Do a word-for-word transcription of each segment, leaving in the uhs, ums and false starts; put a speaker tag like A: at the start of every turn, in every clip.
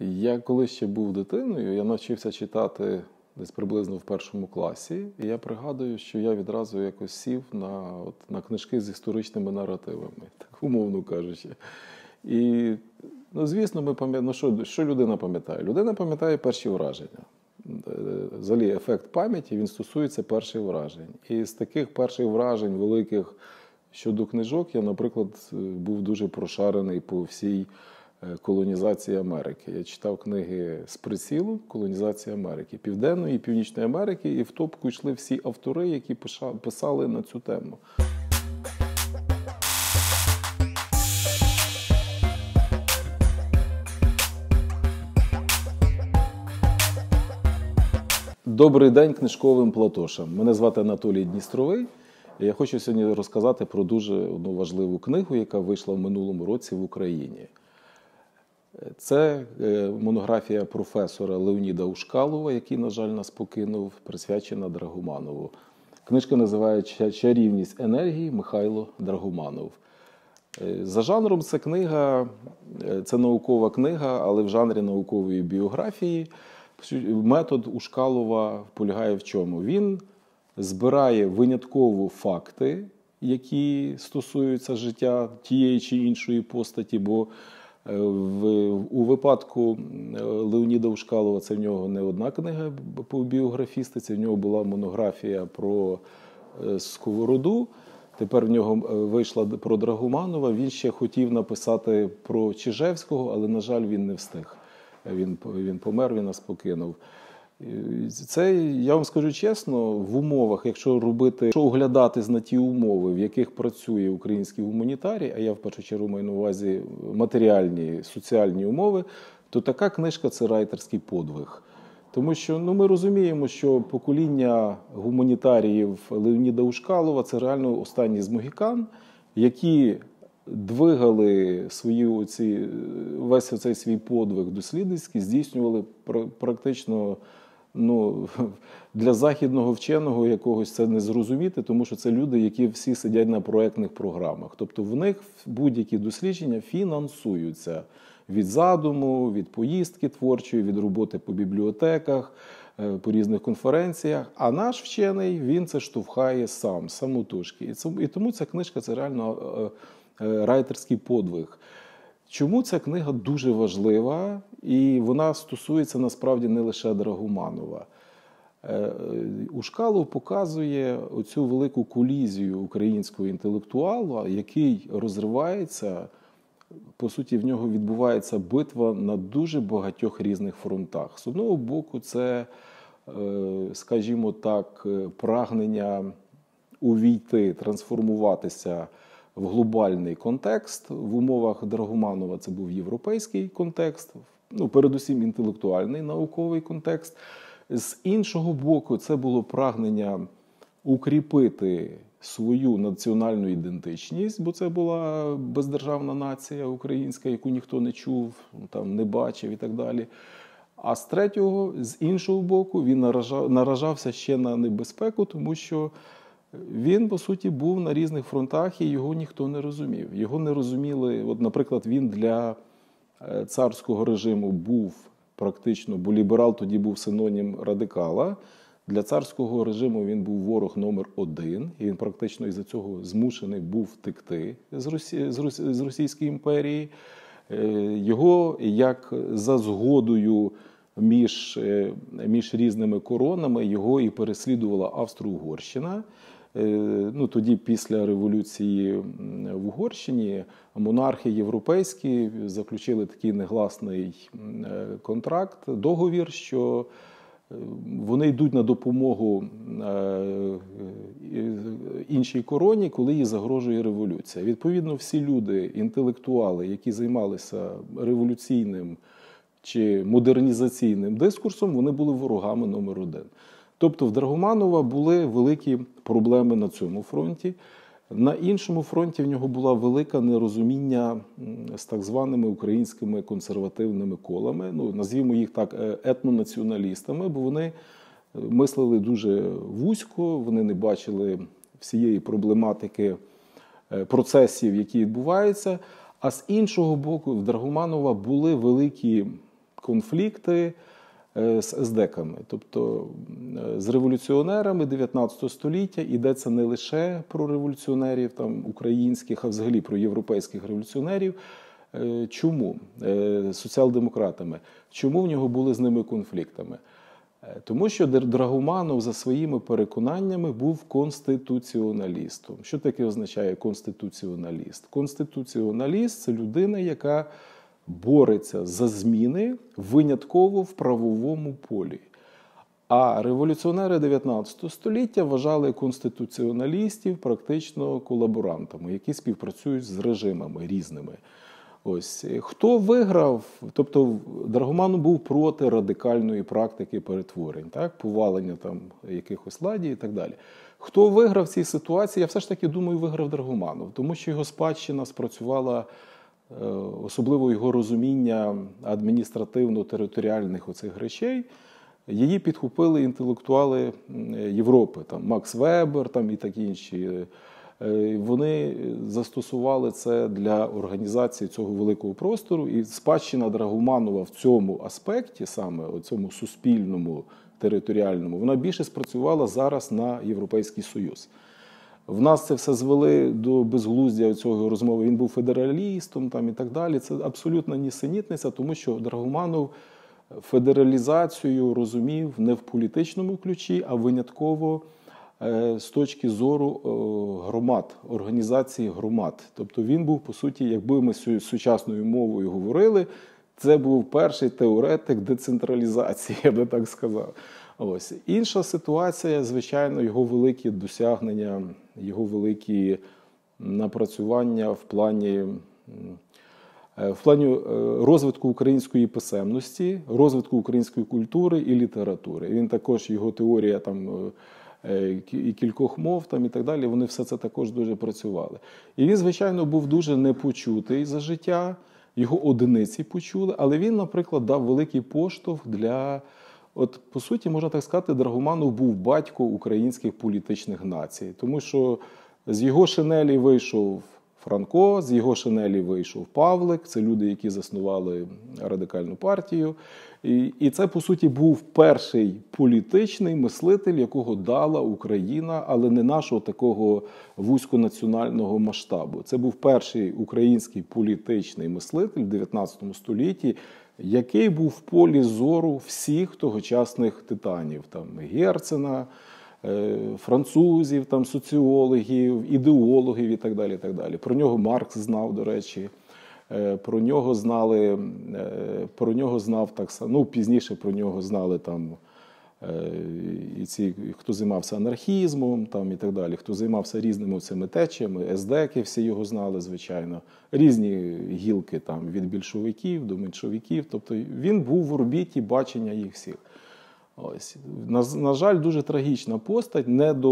A: Я коли ще був дитиною, я навчився читати десь приблизно в першому класі, і я пригадую, що я відразу якось сів на, от, на книжки з історичними наративами, так умовно кажучи. І, ну, звісно, ми пам'ятаємо, ну, що, що людина пам'ятає? Людина пам'ятає перші враження. Взагалі, ефект пам'яті, він стосується перших вражень. І з таких перших вражень великих щодо книжок, я, наприклад, був дуже прошарений по всій колонізації Америки. Я читав книги з прицілу «Колонізація Америки», Південної і Північної Америки, і в топку йшли всі автори, які писали на цю тему. Добрий день книжковим платошам. Мене звати Анатолій Дністровий. І я хочу сьогодні розказати про дуже одну важливу книгу, яка вийшла в минулому році в Україні. Це монографія професора Леоніда Ушкалова, який, на жаль, нас покинув, присвячена Драгоманову. Книжка називається «Чарівність енергії» Михайло Драгоманов. За жанром це книга, це наукова книга, але в жанрі наукової біографії. Метод Ушкалова полягає в чому? Він збирає винятково факти, які стосуються життя тієї чи іншої постаті, бо в, у випадку Леоніда Ушкалова це в нього не одна книга по біографістиці, в нього була монографія про Сковороду, тепер в нього вийшла про Драгоманова, він ще хотів написати про Чижевського, але, на жаль, він не встиг. Він, він помер, він нас покинув. Це, я вам скажу чесно, в умовах, якщо робити, якщо оглядатись на ті умови, в яких працює український гуманітарій, а я в першу чергу маю на увазі матеріальні, соціальні умови, то така книжка – це райтерський подвиг. Тому що, ну, ми розуміємо, що покоління гуманітаріїв Леоніда Ушкалова – це реально останні з могікан, які двигали свої оці, весь оцей свій подвиг дослідницький, здійснювали практично, ну, для західного вченого якогось це не зрозуміти, тому що це люди, які всі сидять на проєктних програмах. Тобто в них будь-які дослідження фінансуються від задуму, від поїздки творчої, від роботи по бібліотеках, по різних конференціях. А наш вчений, він це штовхає сам, самотужки. І тому ця книжка – це реально райтерський подвиг. Чому ця книга дуже важлива, і вона стосується насправді не лише Драгоманова. Ушкалов показує оцю велику колізію українського інтелектуала, який розривається, по суті, в нього відбувається битва на дуже багатьох різних фронтах. З одного боку, це, скажімо так, прагнення увійти, трансформуватися в глобальний контекст. В умовах Драгоманова це був європейський контекст, ну, передусім інтелектуальний, науковий контекст. З іншого боку, це було прагнення укріпити свою національну ідентичність, бо це була бездержавна нація українська, яку ніхто не чув, там, не бачив і так далі. А з третього, з іншого боку, він наражав, наражався ще на небезпеку, тому що він, по суті, був на різних фронтах, і його ніхто не розумів. Його не розуміли, от, наприклад, він для царського режиму був практично, бо ліберал тоді був синонім радикала, для царського режиму він був ворог номер один, і він практично із-за цього змушений був втекти з, Росі... з Російської імперії. Його, як за згодою між, між різними коронами, його і переслідувала Австро-Угорщина. Ну, тоді, після революції в Угорщині, монархи європейські заключили такий негласний контракт, договір, що вони йдуть на допомогу іншій короні, коли їй загрожує революція. Відповідно, всі люди, інтелектуали, які займалися революційним чи модернізаційним дискурсом, вони були ворогами номер один. Тобто в Драгоманова були великі проблеми на цьому фронті. На іншому фронті в нього була велика нерозуміння з так званими українськими консервативними колами, ну, назвімо їх так етнонаціоналістами, бо вони мислили дуже вузько, вони не бачили всієї проблематики процесів, які відбуваються. А з іншого боку, в Драгоманова були великі конфлікти з ездеками, тобто з революціонерами дев'ятнадцятого століття. Йдеться не лише про революціонерів там, українських, а взагалі про європейських революціонерів. Чому? Соціал-демократами. Чому в нього були з ними конфліктами? Тому що Драгоманов за своїми переконаннями був конституціоналістом. Що таке означає конституціоналіст? Конституціоналіст – це людина, яка бореться за зміни винятково в правовому полі. А революціонери дев'ятнадцятого століття вважали конституціоналістів практично колаборантами, які співпрацюють з режимами різними. Ось. Хто виграв, тобто Драгоманов був проти радикальної практики перетворень, так? Повалення там якихось ладів і так далі. Хто виграв в цій ситуації, я все ж таки думаю, виграв Драгоманов, тому що його спадщина спрацювала, особливо його розуміння адміністративно-територіальних оцих речей, її підхопили інтелектуали Європи, там Макс Вебер там, і такі інші. Вони застосували це для організації цього великого простору, і спадщина Драгоманова в цьому аспекті, саме у цьому суспільному, територіальному, вона більше спрацювала зараз на Європейський Союз. В нас це все звели до безглуздя цього розмови. Він був федералістом там, і так далі. Це абсолютна нісенітниця, тому що Драгоманов федералізацію розумів не в політичному ключі, а винятково з точки зору громад, організації громад. Тобто він був, по суті, якби ми сучасною мовою говорили, це був перший теоретик децентралізації, я би так сказав. Ось. Інша ситуація, звичайно, його великі досягнення, його великі напрацювання в плані, в плані розвитку української писемності, розвитку української культури і літератури. Він також, його теорія там, і кількох мов там, і так далі, вони все це також дуже працювали. І він, звичайно, був дуже непочутий за життя, його одиниці почули, але він, наприклад, дав великий поштовх для, от, по суті, можна так сказати, Драгоманов був батько українських політичних націй, тому що з його шинелі вийшов Франко, з його шинелі вийшов Павлик, це люди, які заснували радикальну партію. І, і це, по суті, був перший політичний мислитель, якого дала Україна, але не нашого такого вузьконаціонального масштабу. Це був перший український політичний мислитель в дев'ятнадцятому столітті, який був в полі зору всіх тогочасних титанів, там Герцена, французів, там, соціологів, ідеологів і так далі, і так далі. Про нього Маркс знав, до речі. Про нього знали, про нього знав так само, ну, пізніше про нього знали там і ці, хто займався анархізмом там, і так далі, хто займався різними цими течіями, ездеки всі його знали, звичайно, різні гілки там, від більшовиків до меншовиків, тобто він був в орбіті бачення їх всіх. Ось. На, на жаль, дуже трагічна постать,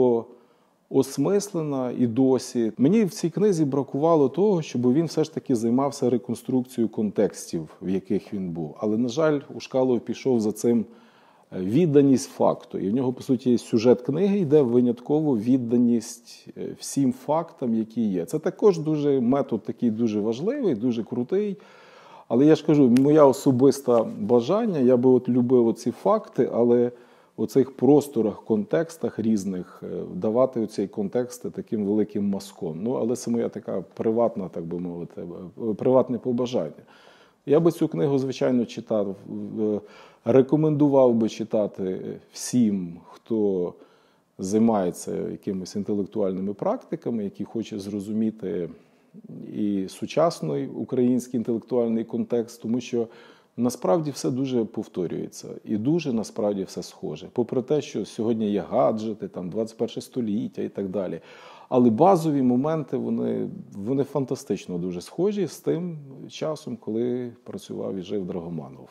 A: недоосмислена і досі. Мені в цій книзі бракувало того, щоб він все ж таки займався реконструкцією контекстів, в яких він був. Але, на жаль, Ушкалов пішов за цим відданість факту. І в нього, по суті, сюжет книги йде винятково відданість всім фактам, які є. Це також дуже метод такий дуже важливий, дуже крутий. Але я ж кажу, моя особиста бажання, я би от любив оці факти, але у цих просторах, контекстах різних давати оці контексти таким великим мазком. Ну, але це моя така приватна, так би мовити, приватне побажання. Я би цю книгу, звичайно, читав, рекомендував би читати всім, хто займається якимись інтелектуальними практиками, які хоче зрозуміти і сучасний український інтелектуальний контекст, тому що насправді все дуже повторюється і дуже насправді все схоже. Попри те, що сьогодні є гаджети, там двадцять перше століття і так далі. Але базові моменти, вони, вони фантастично дуже схожі з тим часом, коли працював і жив Драгоманов.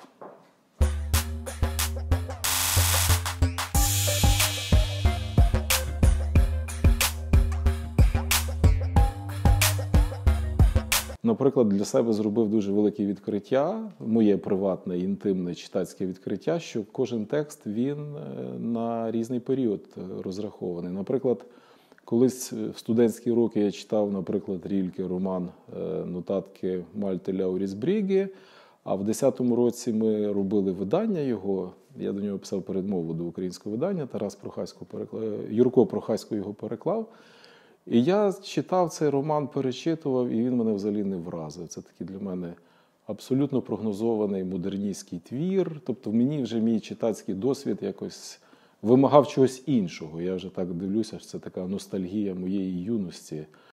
A: Наприклад, для себе зробив дуже велике відкриття, моє приватне, інтимне читацьке відкриття, що кожен текст, він на різний період розрахований. Наприклад, колись в студентські роки я читав, наприклад, Рільке роман «Нотатки Мальти Ляуріс Брігі», А в десятому році ми робили видання його. Я до нього писав передмову до українського видання. Тарас Прохасько переклав, Юрко Прохасько його переклав. І я читав цей роман, перечитував, і він мене взагалі не вразив. Це такий для мене абсолютно прогнозований модерністський твір. Тобто мені вже мій читацький досвід якось вимагав чогось іншого. Я вже так дивлюся, що це така ностальгія моєї юності.